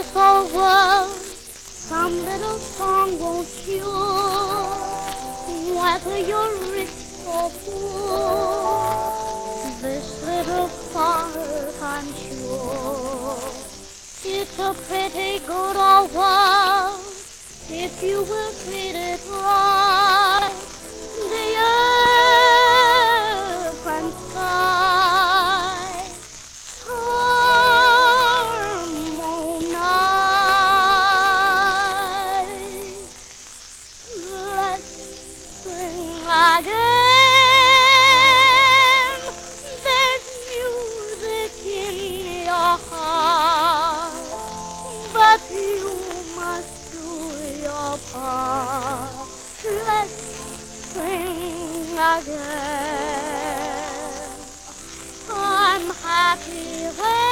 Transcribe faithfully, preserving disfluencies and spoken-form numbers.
this old world, some little song won't cure. Whether you're rich or poor, this little part I'm sure. It's a pretty good old world if you will treat it right. The earth and sky harmonize. Let's sing again. There's music in your heart, but you must do your part. Let's sing again. I'm happy when